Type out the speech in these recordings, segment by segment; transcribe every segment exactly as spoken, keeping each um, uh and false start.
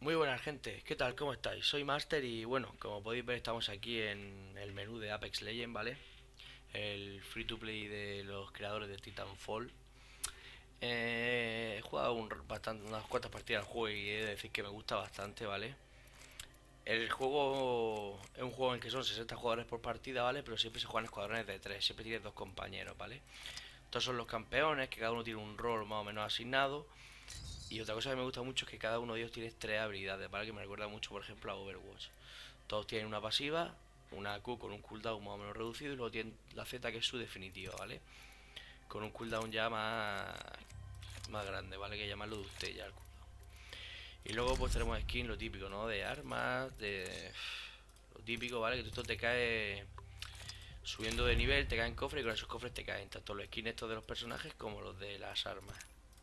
Muy buenas gente, ¿qué tal? ¿Cómo estáis? Soy Master y bueno, como podéis ver estamos aquí en el menú de Apex Legends, ¿vale? El free to play de los creadores de Titanfall. Eh, he jugado un, bastante, unas cuantas partidas al juego y he de decir que me gusta bastante, ¿vale? El juego es un juego en el que son sesenta jugadores por partida, ¿vale? Pero siempre se juegan escuadrones de tres, siempre tienes dos compañeros, ¿vale? Estos son los campeones, que cada uno tiene un rol más o menos asignado. Y otra cosa que me gusta mucho es que cada uno de ellos tiene tres habilidades, ¿vale? Que me recuerda mucho, por ejemplo, a Overwatch. Todos tienen una pasiva, una Q con un cooldown más o menos reducido y luego tienen la Z que es su definitiva, ¿vale? Con un cooldown ya más, más grande, ¿vale? Que llamarlo de usted ya el cooldown. Y luego pues tenemos skin, lo típico, ¿no? De armas, de... Lo típico, ¿vale? Que esto te cae subiendo de nivel, te caen cofres y con esos cofres te caen tanto los skins estos de los personajes como los de las armas.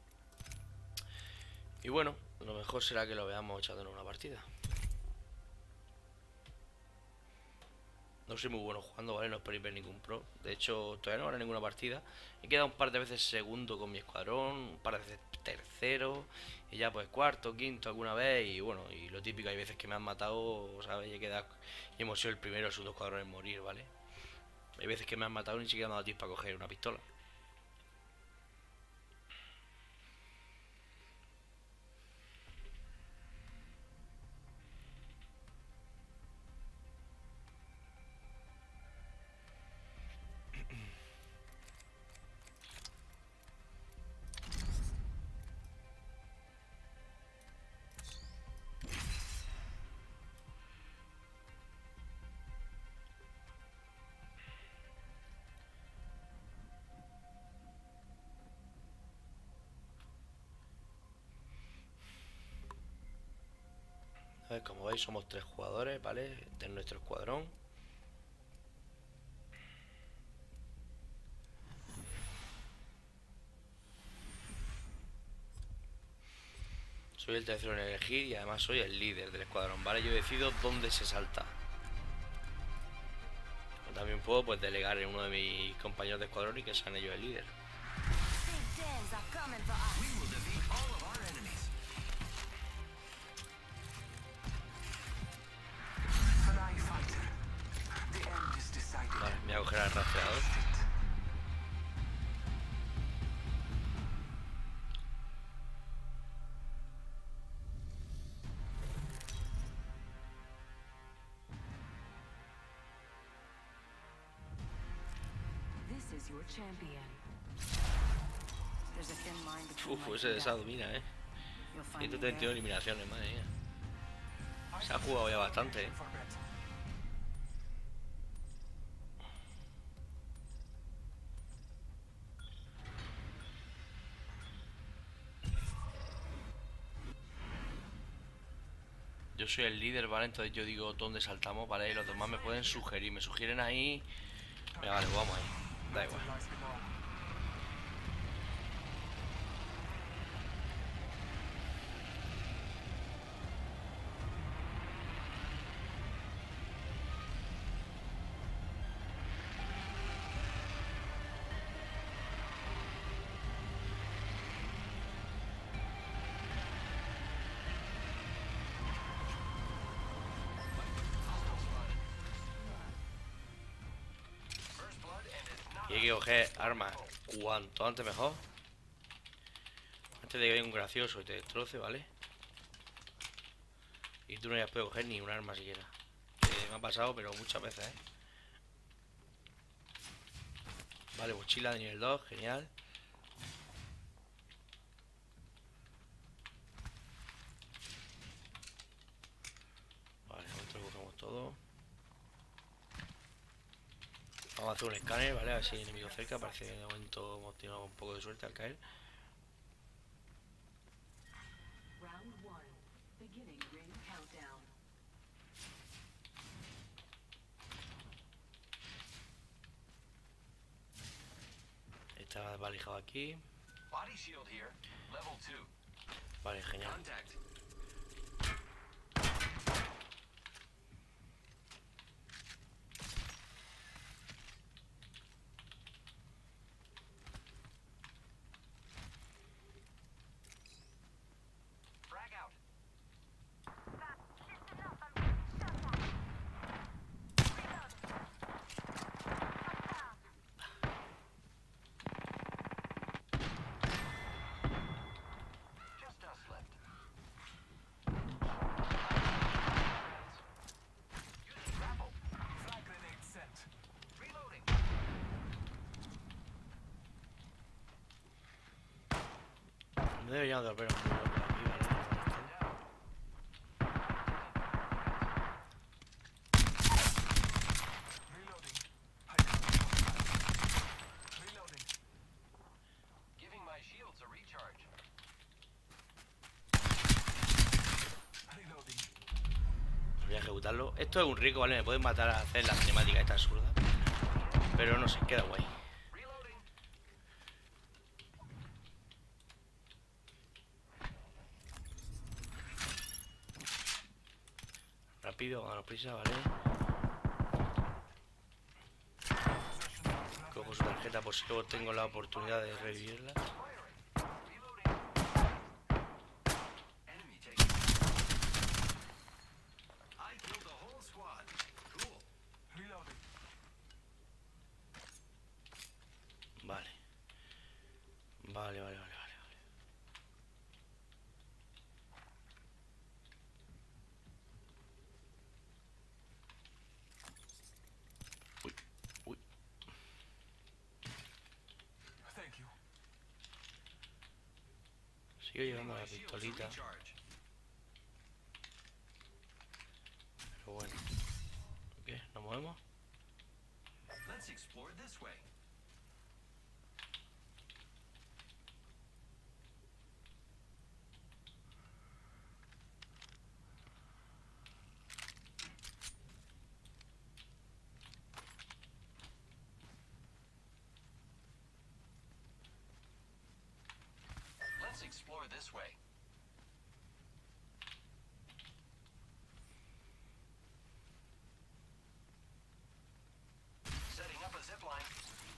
Y bueno, lo mejor será que lo veamos echándonos una partida. No soy muy bueno jugando, ¿vale? No esperéis ver ningún pro. De hecho, todavía no habrá ninguna partida. He quedado un par de veces segundo con mi escuadrón, un par de veces tercero, y ya pues cuarto, quinto alguna vez. Y bueno, y lo típico, hay veces que me han matado, ¿sabes? Y he quedado, y hemos sido el primero o el segundo escuadrón en morir, ¿vale? Hay veces que me han matado y ni siquiera me ha dado tiempo para coger una pistola. A ver, como veis, somos tres jugadores, ¿vale? De nuestro escuadrón. Soy el tercero en elegir y además soy el líder del escuadrón, ¿vale? Yo decido dónde se salta. También puedo pues delegar en uno de mis compañeros de escuadrón y que sean ellos el líder. Vale, me voy a coger al rastreador. Uf, ese de esa domina, eh. ciento treinta y uno eliminaciones, madre mía. Se ha jugado ya bastante, eh. Yo soy el líder, ¿vale? Entonces yo digo dónde saltamos, ¿vale? Y los demás me pueden sugerir. Me sugieren ahí. Venga, vale, pues vamos ahí. Da igual. Y hay que coger armas cuanto antes mejor. Antes de que venga un gracioso y te destroce, ¿vale? Y tú no hayas podido coger ni un arma siquiera. Que me ha pasado, pero muchas veces, ¿eh? Vale, mochila de nivel dos, genial. Vale, nosotros cogemos todo. Vamos a hacer un escáner, ¿vale? A ver si hay enemigo cerca. Parece que de momento hemos tenido un poco de suerte al caer. Está valijado aquí. Vale, genial. No deberíamos de volver a un muro por aquí, ¿vale? Voy a ejecutarlo. Esto es un rico, ¿vale? Me pueden matar a hacer la cinemática esta absurda. Pero no sé, queda guay. Rápido, a la prisa, ¿vale? Cojo su tarjeta por si luego tengo la oportunidad de revivirla. Vale. Vale, vale, vale, vale. Uy, uy. Sigo llevando la pistolita. Pero bueno. ¿Qué? ¿Nos movemos? Explore this way. Setting up a zip line.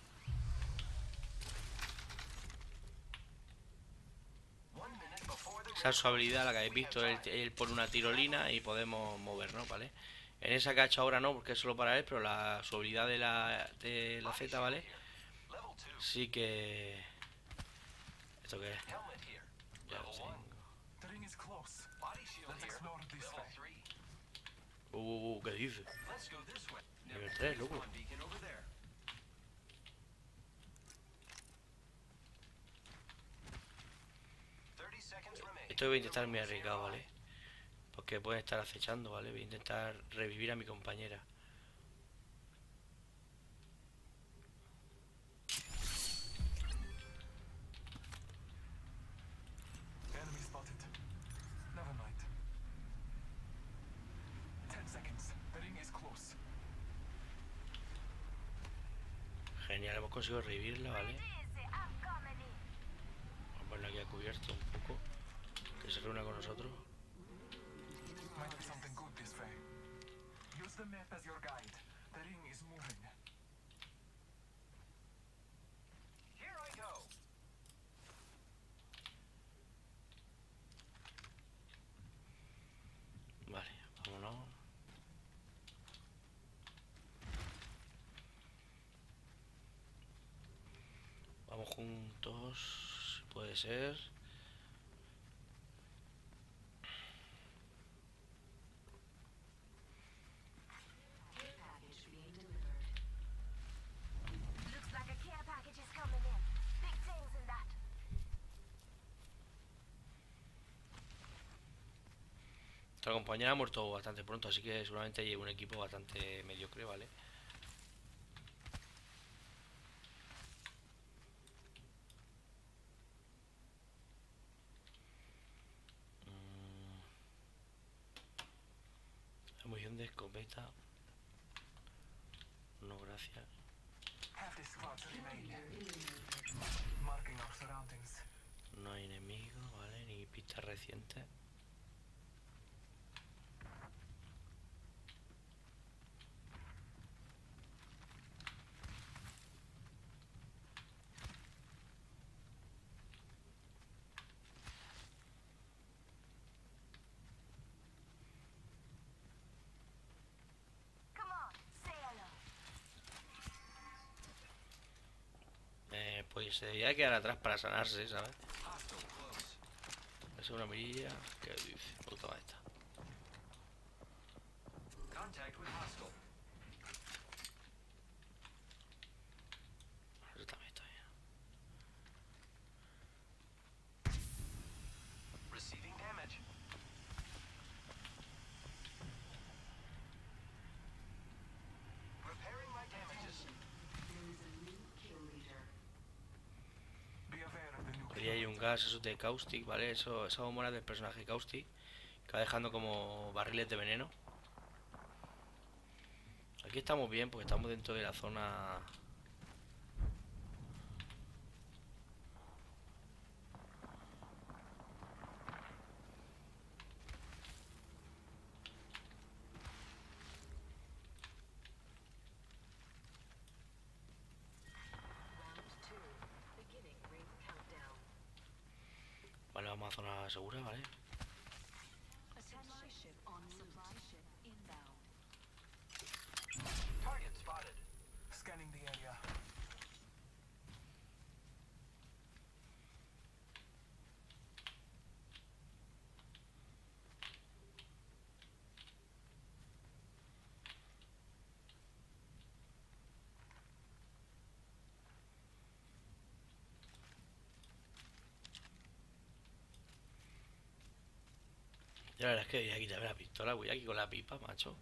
One minute before the Esa su habilidad, la que habéis visto, él, él pone una tirolina y podemos movernos, ¿vale? En esa que ha hecho ahora no, porque es solo para él, pero la, su habilidad de la, de la Z, ¿vale? Sí que... ¿Esto qué es? Ya lo tengo. Uh, uh, uh, ¿qué dice? Nivel tres, loco. Esto voy a intentar muy arriesgado, ¿vale? Porque pueden estar acechando, ¿vale? Voy a intentar revivir a mi compañera. Genial, hemos conseguido revivirla, ¿vale? Vamos a ponerla aquí a cubierto un poco. Que se reúna con nosotros. Vale, vámonos. Vamos juntos, si puede ser. Nuestra compañera ha muerto bastante pronto, así que seguramente lleva un equipo bastante mediocre, ¿vale? Mm. La munición de escopeta. No, gracias. No hay enemigos, ¿vale? Ni pistas recientes. Eh, pues se debería quedar atrás para sanarse, ¿sabes? Es una mirilla. ¿Qué dice? Puta madre esta. Eso también está bien. gas esos de Caustic, ¿vale? Eso, esa bombona del personaje Caustic, que va dejando como barriles de veneno. Aquí estamos bien porque estamos dentro de la zona. Vale, vamos a zona segura, ¿vale? Target spotted. Scanning the area. Ya la verdad es que voy a quitarme la pistola, voy aquí con la pipa, macho.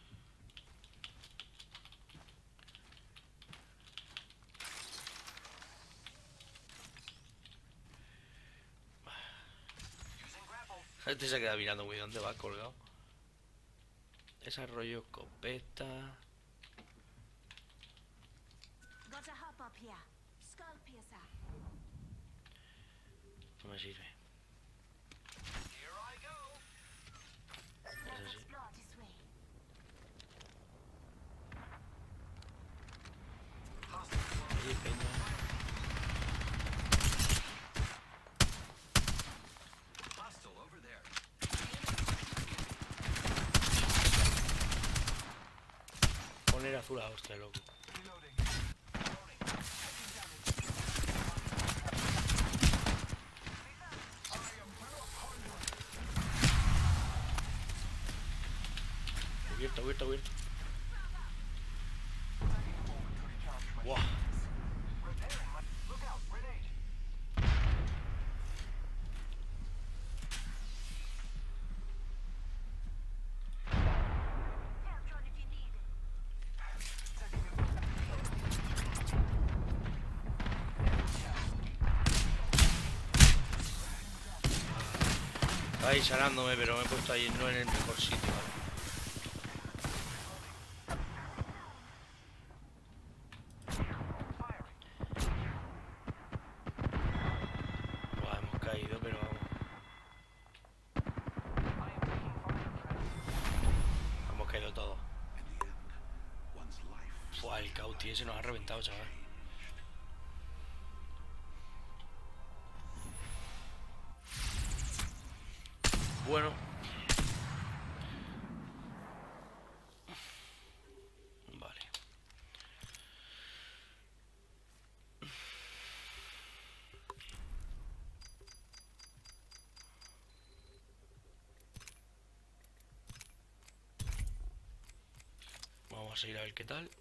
Using grapple. Este se queda mirando muy dónde va colgado. Desarrollo escopeta. Got a hop up here. Skull piercer. No me sirve. Here I go. Eso sí. Explore this way. Allí, peña. Hostile over there. Poner azul a hostia, loco. Reloading. Cubierto, cubierto, cubierto. Taking a moment to recharge my Buah. Repairing my. Look out, grenade. Help drone if you need it. taking a Estaba ahí salándome, pero me he puesto ahí no en el mejor sitio, ¿vale? Buah, hemos caído, pero vamos. Hemos caído todos. Buah, el Cauti ese nos ha reventado, chaval. Bueno. Vale. Vamos a seguir a ver qué tal.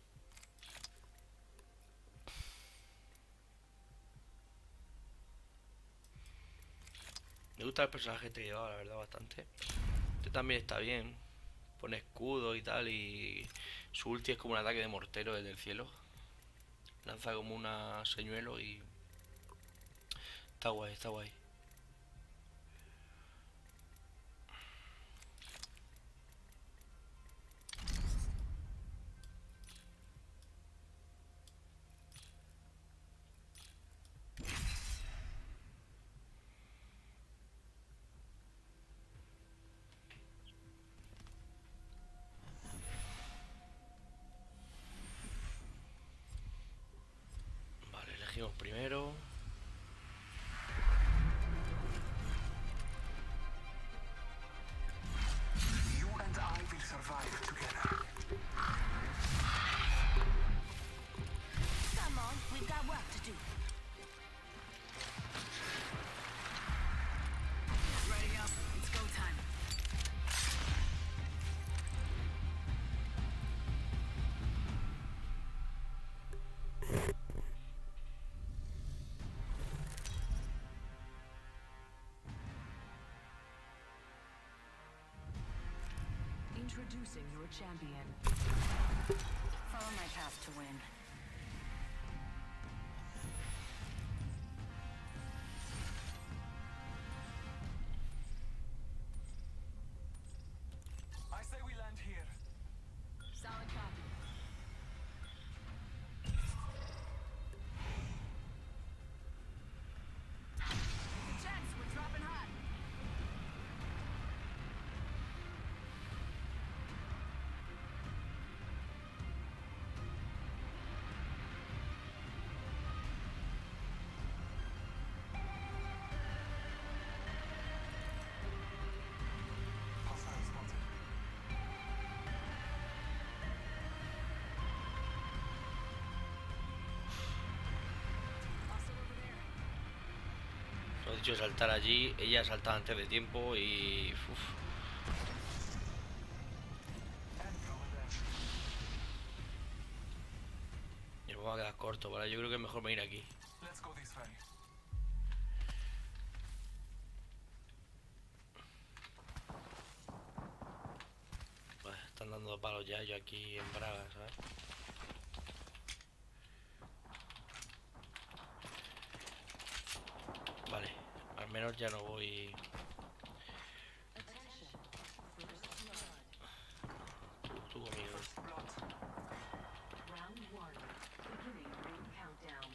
Me gusta el personaje que te llevaba, la verdad, bastante. Este también está bien. Pone escudo y tal. Y su ulti es como un ataque de mortero desde el cielo. Lanza como una señuelo y... Está guay, está guay. Vale, elegimos primero. You and I will survive together. Come on, we've got work to do. Ready up. It's go time. Introducing your champion. Follow my path to win. dicho saltar allí, ella saltaba antes de tiempo y... uf. Y nos vamos a quedar cortos, ¿vale? Yo creo que es mejor venir aquí. Let's go this way. Vale, están dando palos ya, yo aquí en Braga, ¿sabes? Vale, al menos ya no voy... Tú, tú conmigo. Round one. Beginning ring countdown.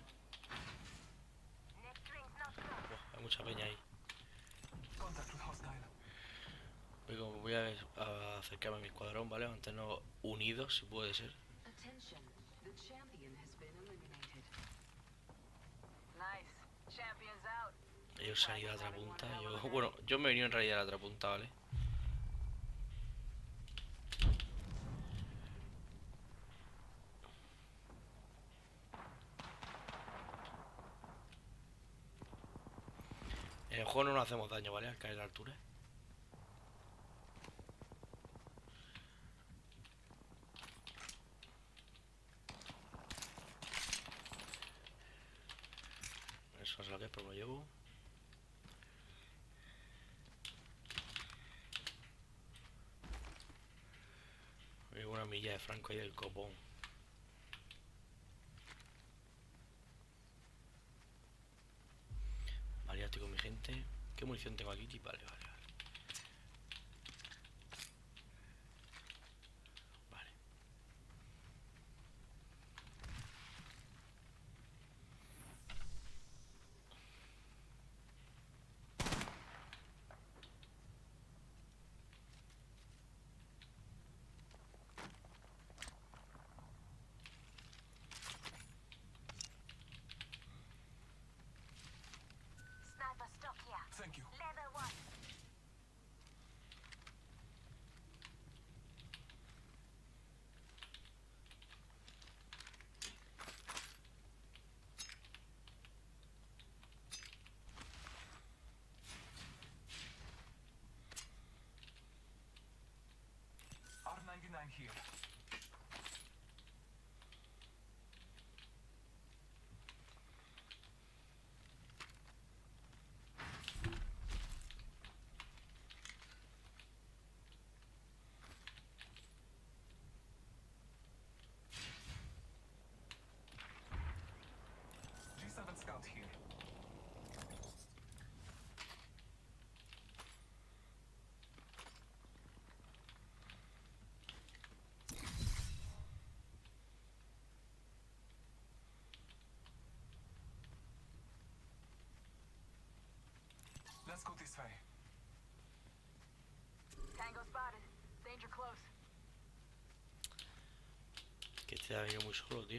Next ring's not close. Buah, hay mucha peña ahí. Contact with hostile. Voy, como- voy a, a acercarme a mi escuadrón, ¿vale? Mantenernos unidos, si puede ser. Attention. The champion has been eliminated. Nice. Champions out. Ellos se han ido a la otra punta. Yo, bueno, yo me he venido en realidad a la otra punta, ¿vale? En el juego no nos hacemos daño, ¿vale? Al caer a la altura. Eso es lo que es, pero lo llevo. Hay una milla de franco ahí del copón. Vale, ya estoy con mi gente. ¿Qué munición tengo aquí? Vale, vale, vale. Vale. Sniper stock here. Thank you. Level one. R ninety-nine here. G seven scout here. Let's go this way. Tango spotted. Danger close. Que este ha venido muy solo, tío.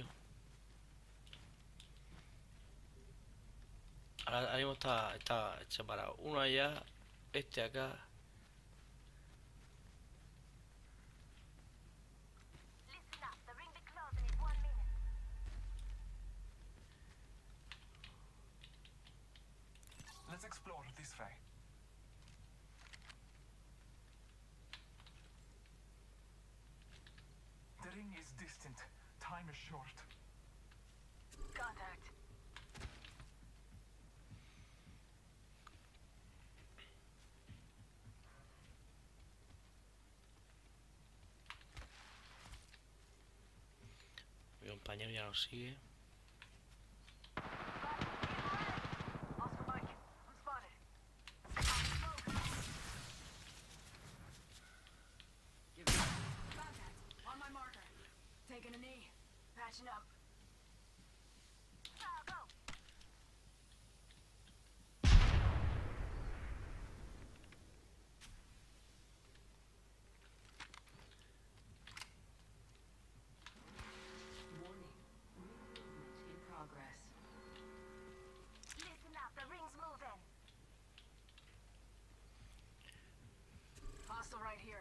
Ahora, ahora mismo está, está separado. Uno allá, este acá. Listen up. The ring be closing in one minute. Let's explore this way. The ring is distant. Time is short. Contact. Mi compañero ya nos sigue. Oscar Mike. I'm spotted. Give me contact. On my marker. Taking a knee. Patching up. Go, go. Warning. Ring movement in progress. Listen up. The ring's moving. Hostile right here.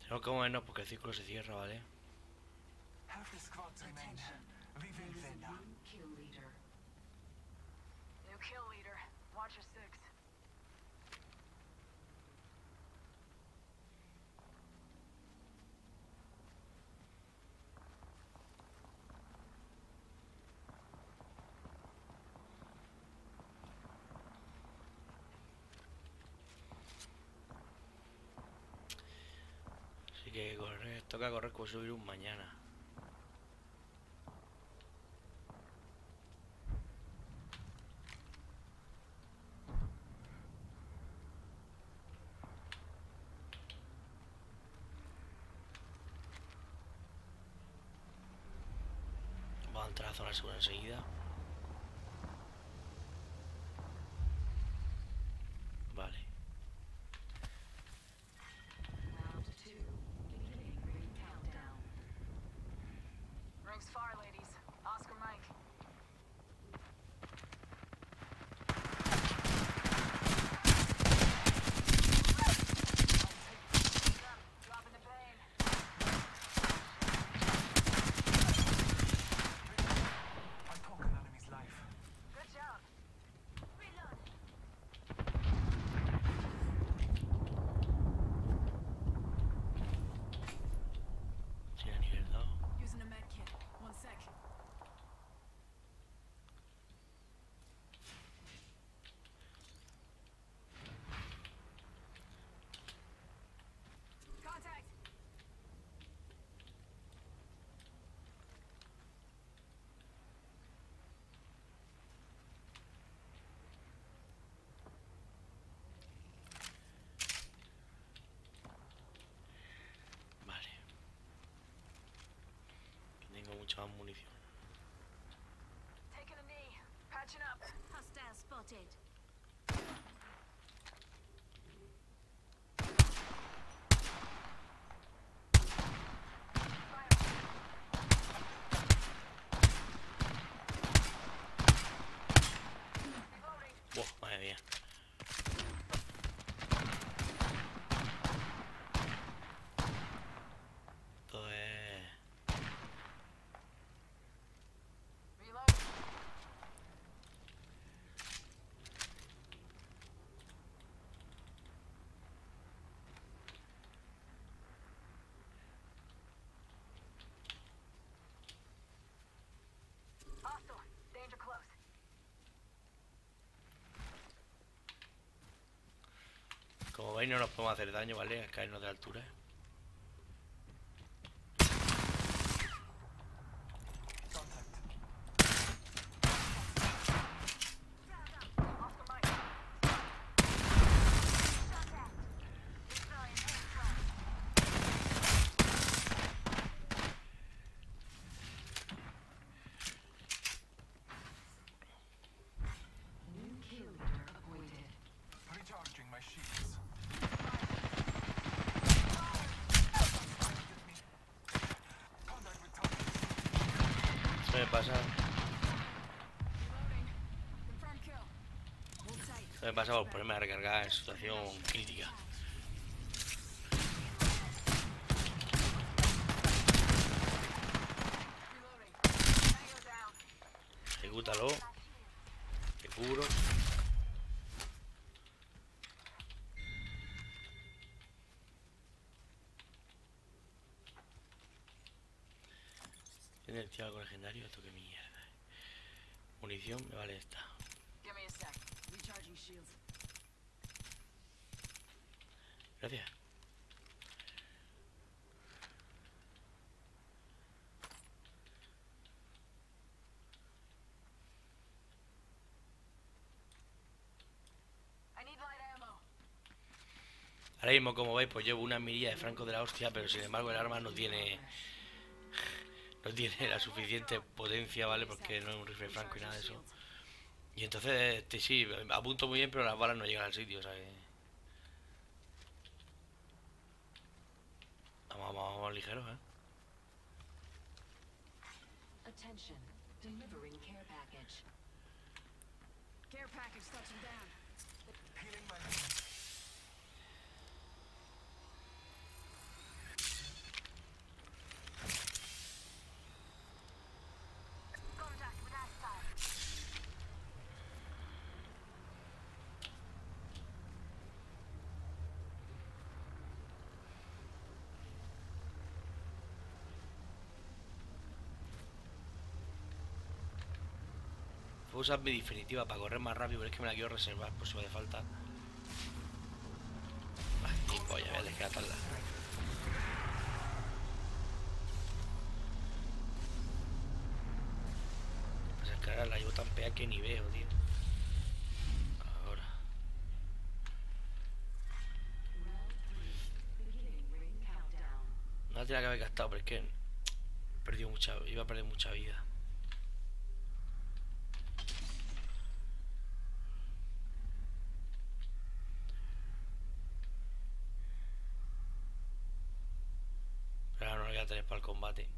Tengo que movernos porque el círculo se cierra, ¿vale? Half the squads remain. Attention. We will There is a win. new kill leader. New kill leader. Watch your six. Así que correr, toca correr como subir un mañana. Vamos a entrar a la zona segura enseguida. Vale. Round two. Beginning ring countdown. Rings far, ladies. Oscar Mike. Dropping the pain. I took an enemy's life. Good job. Reload. Sí, a nivel dos. Using a med kit. One sec. Contact. Vale. Tengo mucha más munición. Taking a knee. Patching up. Hostile spotted. Reloading. Buah, madre mía. Esto es... Reloading. Hostile. Danger close. Como veis no nos podemos hacer daño, ¿vale? Al caernos de altura. Contact. Oscar Mike. Contact. Deploying airstrike. New kill leader appointed. Recharging my shields. Contact with target. Eso me pasa... Reloading. Confirm kill. Hold tight. Eso me pasa por ponerme a recargar en situación crítica. Reloading. Tango down. Ejecútalo. Te cubro. Tiene el tío algo legendario, esto que mierda. Munición, me vale esta. Give me a sec. Recharging shields. Gracias. I need light ammo. Ahora mismo, como veis, pues llevo una mirilla de franco de la hostia, pero sin embargo el arma no tiene... No tiene la suficiente potencia, ¿vale? Porque no es un rifle franco y nada de eso. Y entonces, este, sí, apunto muy bien, pero las balas no llegan al sitio, o sea que... Vamos, vamos, vamos ligeros, ¿eh? Attention. Delivering care package. Care package touching down. Healing my wounds. Puedo usar mi definitiva para correr más rápido, pero es que me la quiero reservar por si me hace falta. Ay, ni polla, voy a dejar atarla. Pues es que ahora la llevo tan pea que ni veo, tío. Ahora. No la tenía que haber gastado, pero es que perdió mucha, iba a perder mucha vida. Pero ahora no la voy a tener para el combate.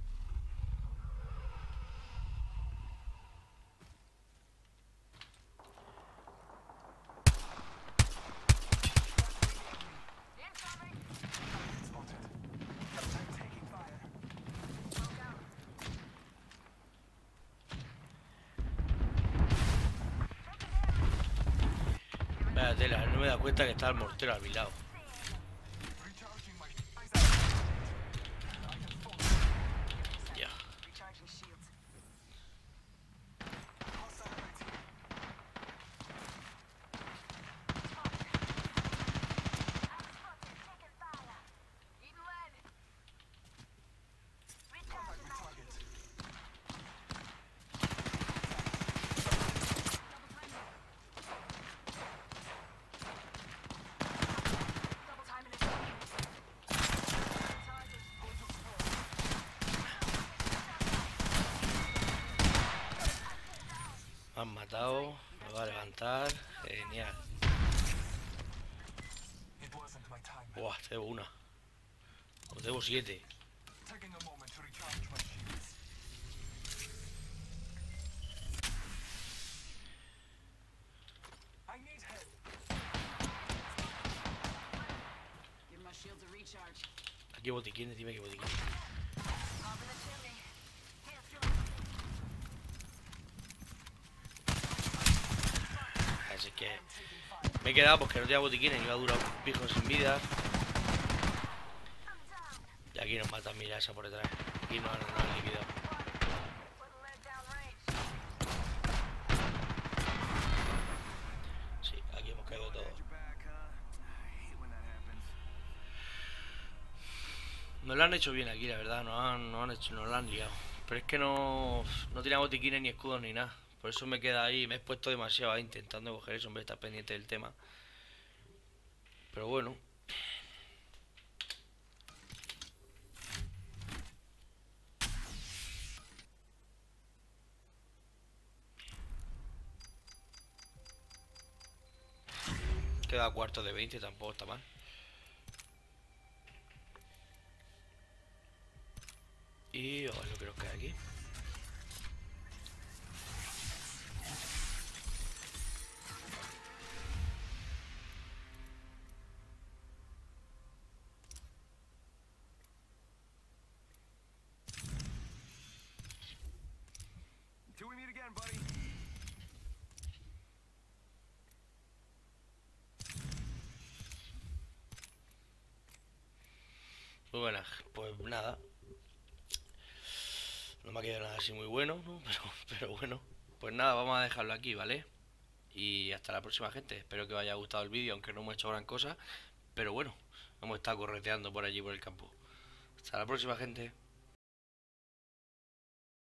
Spotted. I'm taking fire. Vaya tela, no me da cuenta que está el mortero a mi lado. Recharging my eyes out. I can focus. Ya. Recharging shields. Hostile right here. Eating lead. Contact with target. Double timing it. Target. Me han matado, me va a levantar. Genial. It wasn't my time. Buah, te debo una. Os debo siete. Taking a moment to recharge my shields. I need help. Give my shields a recharge. Aquí hay botiquines, dime que botiquines. Pop in the chimney. Así que me he quedado porque no tenía botiquines y iba a durar un pijo sin vida. Y aquí nos matan, mira esa por detrás. Aquí nos han, nos han liquidado. Sí, aquí hemos caído todos. Nos lo han hecho bien aquí, la verdad. Nos han, nos han hecho, nos lo han liado. Pero es que no, no tenía botiquines ni escudos ni nada. Por eso me queda ahí, me he puesto demasiado ahí intentando coger eso, hombre, estar pendiente del tema. Pero bueno. Queda cuarto de veinte, tampoco está mal. Y oh, lo que nos queda aquí. Till we meet again, buddy. Muy buena, pues nada. No me ha quedado nada así muy bueno, ¿no? Pero, pero bueno. Pues nada, vamos a dejarlo aquí, ¿vale? Y hasta la próxima, gente. Espero que os haya gustado el vídeo, aunque no hemos hecho gran cosa. Pero bueno, hemos estado correteando por allí por el campo. Hasta la próxima, gente.